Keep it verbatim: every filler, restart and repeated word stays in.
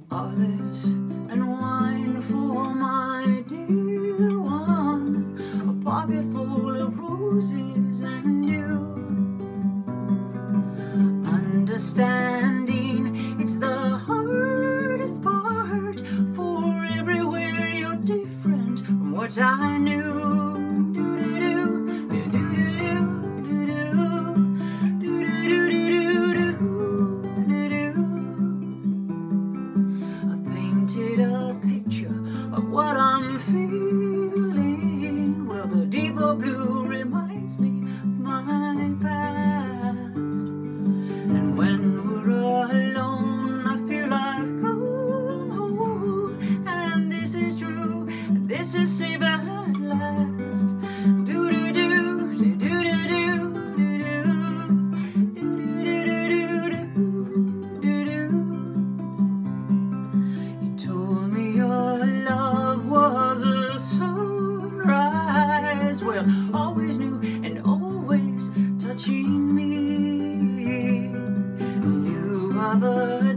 Olives and wine for my dear one, a pocket full of roses and you. Understanding, it's the hardest part, for everywhere you're different from what I knew. A picture of what I'm feeling. Well, the deeper blue reminds me of my past, and when we're alone I feel I've come home, and this is true, and this is safe at last. Do do do do do do do. Well, always new and always touching me. You are the